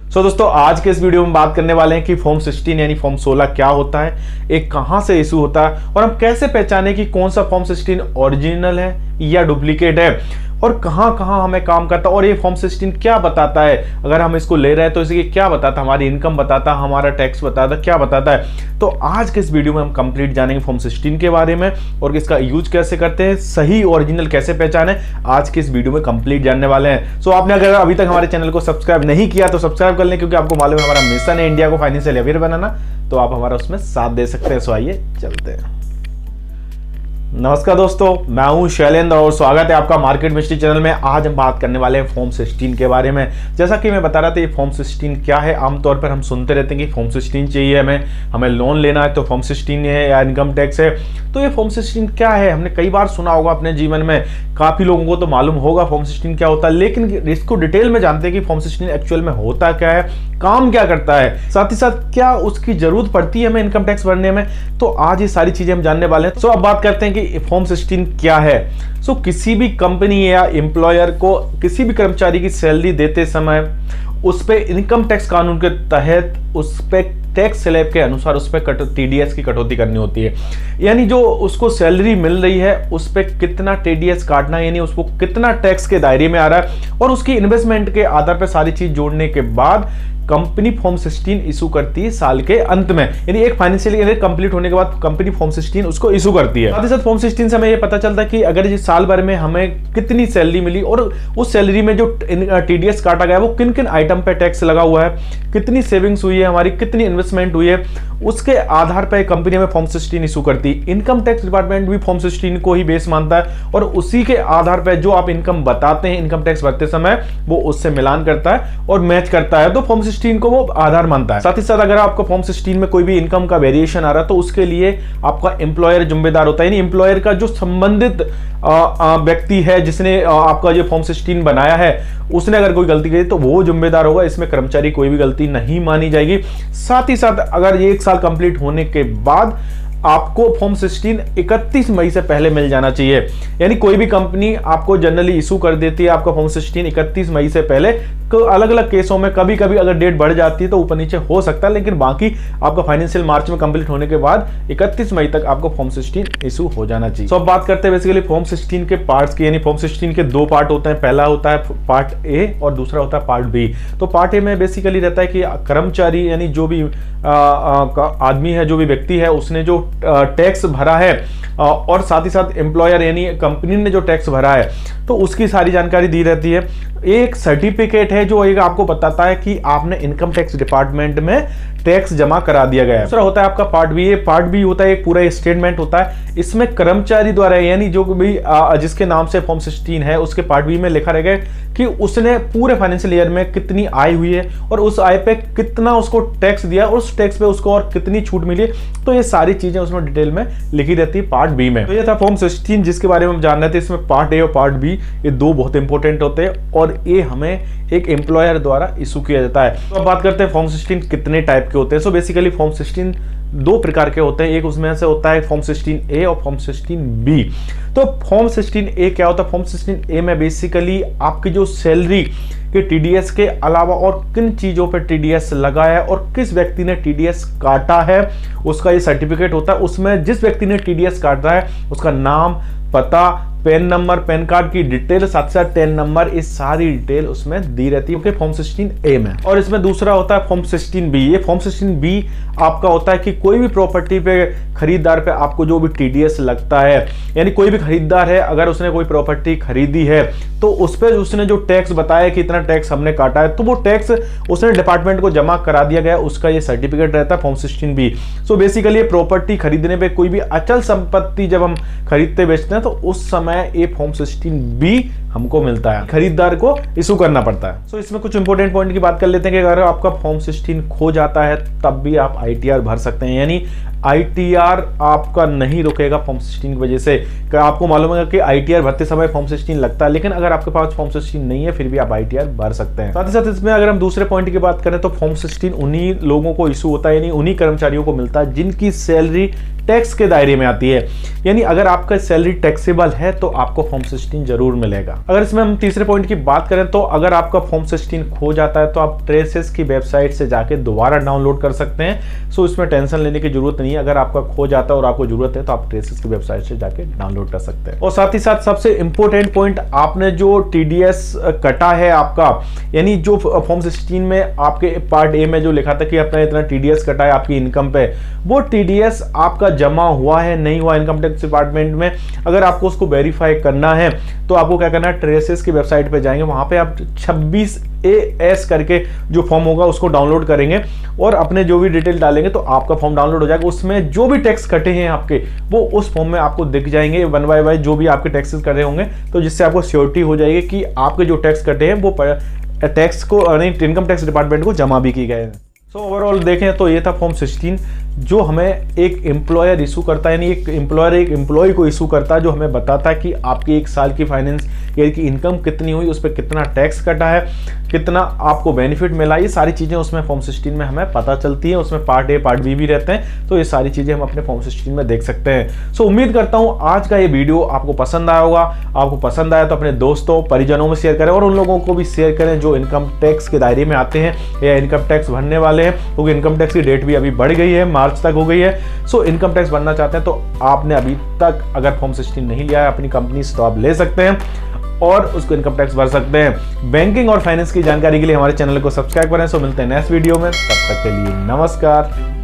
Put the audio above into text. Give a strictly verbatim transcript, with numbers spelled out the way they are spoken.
सो so, दोस्तों आज के इस वीडियो में बात करने वाले हैं कि फॉर्म सिक्सटीन यानी फॉर्म सोलह क्या होता है, एक कहां से इशू होता है और हम कैसे पहचाने कि कौन सा फॉर्म सिक्सटीन ओरिजिनल है या डुप्लीकेट है और कहां कहां हमें काम करता है और ये फॉर्म सिक्सटीन क्या बताता है। अगर हम इसको ले रहे हैं तो इसे क्या बताता है, हमारी इनकम बताता है, हमारा टैक्स बताता है, क्या बताता है। तो आज के इस वीडियो में हम कंप्लीट जानेंगे फॉर्म सिक्सटीन के बारे में और इसका यूज कैसे करते हैं, सही ओरिजिनल कैसे पहचाने, आज के इस वीडियो में कंप्लीट जानने वाले हैं। सो आपने अगर अभी तक हमारे चैनल को सब्सक्राइब नहीं किया तो सब्सक्राइब कर लें, क्योंकि आपको मालूम है हमारा मिशन है इंडिया को फाइनेंशियल अवेयर बनाना, तो आप हमारा उसमें साथ दे सकते हैं। सो आइए चलते हैं। नमस्कार दोस्तों, मैं हूं शैलेंद्र और स्वागत है आपका मार्केट मिस्ट्री चैनल में। आज हम बात करने वाले हैं फॉर्म सिक्सटीन के बारे में। जैसा कि मैं बता रहा था, ये फॉर्म सिक्सटीन क्या है। आमतौर पर हम सुनते रहते हैं कि फॉर्म सिक्सटीन चाहिए हमें हमें लोन लेना है तो फॉर्म सिक्सटीन है या इनकम टैक्स है। तो ये फॉर्म सिक्सटीन क्या है, हमने कई बार सुना होगा अपने जीवन में, काफी लोगों को तो मालूम होगा फॉर्म सिक्सटीन क्या होता है, लेकिन इसको डिटेल में जानते हैं कि फॉर्म सिक्सटीन एक्चुअल में होता क्या है, काम क्या करता है, साथ ही साथ क्या उसकी जरूरत पड़ती है हमें इनकम टैक्स भरने में। तो आज ये सारी चीजें हम जानने वाले हैं। तो अब बात करते हैं कि फॉर्म सिक्सटीन क्या है। सो so, किसी भी कंपनी या एम्प्लॉयर को किसी भी कर्मचारी की सैलरी देते समय उस पे इनकम टैक्स कानून के तहत उस पे टैक्स स्लैब के अनुसार उस पे टीडीएस की कटौती करनी होती है। यानी जो उसको सैलरी मिल रही है उस पे कितना टीडीएस काटना है, यानी उसको कितना टैक्स के दायरे में आ रहा है, और उसकी इन्वेस्टमेंट के आधार पर सारी चीज जोड़ने के बाद कंपनी फॉर्म सिक्सटीन इशू करती है साल के अंत में। यानी एक फाइनेंशियल ईयर कंप्लीट होने के बाद कंपनी फॉर्म सिक्सटीन उसको इशू करती है। साथ ही साथ फॉर्म सिक्सटीन से हमें ये पता चलता है कि अगर इस साल भर में हमें कितनी सैलरी मिली और उस सैलरी में जो टीडीएस काटा गया वो किन किन आइटम पे टैक्स लगा हुआ है, कितनी सेविंग्स हुई है हमारी, कितनी इन्वेस्टमेंट हुई है, उसके आधार पर कंपनी में फॉर्म सिक्सटीन इशू करती है। इनकम टैक्स डिपार्टमेंट भी फॉर्म सिक्सटीन को ही बेस मानता है और उसी के आधार पर जो आप इनकम बताते हैं इनकम टैक्स भरते समय वो उससे मिलान करता है और मैच करता है, तो फॉर्म सिक्सटीन को वो आधार मानता है। साथ ही साथ अगर आपको फॉर्म सिक्सटीन में कोई भी इनकम का वेरिएशन आ रहा है तो उसके लिए आपका एम्प्लॉयर जिम्मेदार होता है। यानी एम्प्लॉयर का जो संबंधित व्यक्ति है जिसने आपका जो फॉर्म सिक्सटीन बनाया है उसने अगर कोई गलती की तो वो जिम्मेदार होगा, इसमें कर्मचारी कोई भी गलती नहीं मानी जाएगी। साथ ही साथ अगर ये एक साल कंप्लीट होने के बाद आपको फॉर्म सिक्सटीन इकतीस मई से पहले मिल जाना चाहिए। यानी कोई भी कंपनी आपको जनरली इशू कर देती है आपका फॉर्म सिक्सटीन इकतीस मई से पहले। तो अलग अलग केसों में कभी कभी अगर डेट बढ़ जाती है तो ऊपर नीचे हो सकता है, लेकिन बाकी आपका फाइनेंशियल मार्च में कंप्लीट होने के बाद इकतीस मई तक आपको फॉर्म सिक्सटीन इशू हो जाना चाहिए। तो अब बात करते हैं बेसिकली फॉर्म सिक्सटीन के पार्ट्स की। यानी फॉर्म सिक्सटीन के दो पार्ट होते हैं, पहला होता है पार्ट ए और दूसरा होता है पार्ट बी। तो पार्ट ए में बेसिकली रहता है कि कर्मचारी यानी जो भी आ, आ, आदमी है, जो भी व्यक्ति है, उसने जो टैक्स भरा है और साथ ही साथ एम्प्लॉयर यानी कंपनी ने जो टैक्स भरा है तो उसकी सारी जानकारी दी रहती है। एक सर्टिफिकेट है जो एक आपको बताता है कि आपने इनकम टैक्स डिपार्टमेंट में टैक्स जमा करा दिया गया है। दूसरा होता है आपका पार्ट बी। ये पार्ट बी होता है एक पूरा स्टेटमेंट होता है, इसमें कर्मचारी द्वारा यानी जो भी जिसके नाम से फॉर्म सिक्सटीन है उसके पार्ट बी में लिखा रहेगा कि उसने पूरे फाइनेंशियल ईयर में कितनी आय हुई है और उस आय पे कितना उसको टैक्स दिया, उस टैक्स पे उसको और कितनी छूट मिली। तो ये सारी चीजें उसमें डिटेल में लिखी रहती है पार्ट बी में। तो ये था फॉर्म सिक्सटीन जिसके बारे में हम जान रहे थे। इसमें पार्ट ए और पार्ट बी ये दो बहुत इंपॉर्टेंट होते हैं और ये हमें एक एम्प्लॉयर द्वारा इशू किया जाता है। तो अब बात करते हैं फॉर्म सिक्सटीन कितने टाइप के होते हैं। सो बेसिकली फॉर्म सिक्सटीन दो प्रकार के होते हैं, एक उसमें से होता है फॉर्म सिक्सटीन ए और फॉर्म सिक्सटीन बी। तो फॉर्म सिक्सटीन ए क्या होता है? फॉर्म सिक्सटीन ए में बेसिकली आपकी जो सैलरी के टीडीएस के अलावा और किन चीजों पर टीडीएस लगा है और किस व्यक्ति ने टीडीएस काटा है उसका ये सर्टिफिकेट होता है। उसमें जिस व्यक्ति ने टीडीएस काटा है उसका नाम, पता, पेन नंबर, पैन कार्ड की डिटेल, साथ साथ टेन नंबर, इस सारी डिटेल उसमें दी रहती है फॉर्म सिक्सटीन ए में। और इसमें दूसरा होता है फॉर्म सिक्सटीन बी। ये फॉर्म सिक्सटीन बी आपका होता है कि कोई भी प्रॉपर्टी पे खरीदार पे आपको जो भी टीडीएस लगता है, यानी कोई भी खरीदार है अगर उसने कोई प्रॉपर्टी खरीदी है तो उस पर उसने जो टैक्स बताया कि इतना टैक्स हमने काटा है तो वो टैक्स उसने डिपार्टमेंट को जमा करा दिया गया, उसका ये सर्टिफिकेट रहता है form sixteen B. So basically property खरीदने पे कोई भी अचल संपत्ति जब हम खरीदते बेचते हैं तो उस समय ये फॉर्म सिक्सटीन बी हमको मिलता है, खरीदार को इशू करना पड़ता है। सो so, इसमें कुछ इंपॉर्टेंट पॉइंट की बात कर लेते हैं कि अगर आपका फॉर्म सिक्सटीन खो जाता है तब भी आप आईटीआर भर सकते हैं। यानी आईटीआर आपका नहीं रुकेगा फॉर्म सिक्सटीन की वजह से। आपको मालूम है कि आईटीआर भरते समय फॉर्म सिक्सटीन लगता है, लेकिन अगर आपके पास फॉर्म सिक्सटीन नहीं है फिर भी आप आईटीआर भर सकते हैं। साथ ही साथ इसमें अगर हम दूसरे पॉइंट की बात करें तो फॉर्म सिक्सटीन उन्हीं लोगों को इशू होता है, यानी उन्हीं कर्मचारियों को मिलता है जिनकी सैलरी टैक्स के दायरे में आती है। यानी अगर आपका सैलरी टैक्सेबल है तो आपको फॉर्म सिक्सटीन जरूर मिलेगा। अगर इसमें हम तीसरे पॉइंट की बात करें तो अगर आपका फॉर्म सिक्सटीन खो जाता है तो आप ट्रेसेस की वेबसाइट से जाके दोबारा डाउनलोड कर सकते हैं। सो इसमें टेंशन लेने की जरूरत नहीं है। अगर आपका खो जाता है और आपको जरूरत है तो आप ट्रेसेस की वेबसाइट से जाके डाउनलोड कर सकते हैं। और साथ ही साथ सबसे इंपॉर्टेंट पॉइंट, आपने जो टीडीएस कटा है आपका, यानी जो फॉर्म सिक्सटीन में आपके पार्ट ए में जो लिखा था कि अपना इतना टीडीएस कटा है आपकी इनकम पे, वो टीडीएस आपका जमा हुआ है नहीं हुआ इनकम टैक्स डिपार्टमेंट में, अगर आपको उसको वेरीफाई करना है तो आपको क्या करना है, ट्रेसेस की वेबसाइट पे जाएंगे, वहां पे आप छब्बीस ए एस करके जो फॉर्म होगा उसको डाउनलोड करेंगे और अपने जो भी डिटेल डालेंगे तो आपका फॉर्म डाउनलोड हो जाएगा। उसमें जो भी टैक्स कटे हैं आपके वो उस फॉर्म में आपको दिख जाएंगे वन बाय वन, जो भी आपके टैक्सेस कर रहे होंगे, तो जिससे आपको श्योरिटी हो जाएगी कि आपके जो टैक्स कटे हैं वो टैक्स को इनकम टैक्स डिपार्टमेंट को जमा भी किए गए हैं। सो ओवरऑल देखें तो ये था फॉर्म सिक्सटीन जो हमें एक एम्प्लॉयर इशू करता है, यानी एक एम्प्लॉयर एक एम्प्लॉय को इशू करता है जो हमें बताता है कि आपकी एक साल की फाइनेंस ईयर की इनकम कितनी हुई, उस पर कितना टैक्स कटा है, कितना आपको बेनिफिट मिला, ये सारी चीज़ें उसमें फॉर्म सिक्सटीन में हमें पता चलती है। उसमें पार्ट ए पार्ट बी भी रहते हैं, तो ये सारी चीज़ें हम अपने फॉर्म सिक्सटीन में देख सकते हैं। सो उम्मीद करता हूँ आज का ये वीडियो आपको पसंद आया होगा। आपको पसंद आया तो अपने दोस्तों परिजनों में शेयर करें और उन लोगों को भी शेयर करें जो इनकम टैक्स के दायरे में आते हैं या इनकम टैक्स भरने वाले हैं, क्योंकि इनकम टैक्स की डेट भी अभी बढ़ गई है, मार्च तक हो गई है। सो इनकम टैक्स भरना चाहते हैं तो आपने अभी तक अगर फॉर्म सिक्सटीन नहीं लिया है अपनी कंपनी से तो आप ले सकते हैं और उसको इनकम टैक्स भर सकते हैं। बैंकिंग और फाइनेंस की जानकारी के लिए हमारे चैनल को सब्सक्राइब करें। सो मिलते हैं नेक्स्ट वीडियो में, तब तक के लिए नमस्कार।